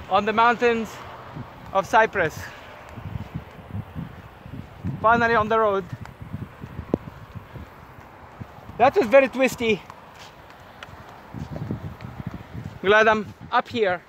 on the mountains of Cyprus. Finally on the road. That was very twisty. Glad I'm up here.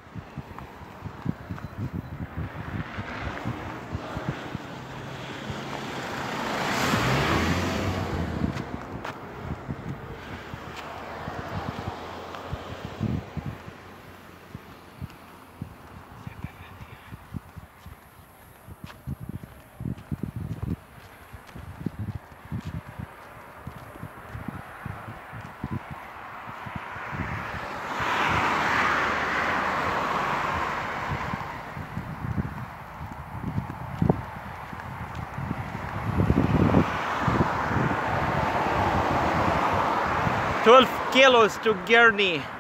"12 kilos to Gurney."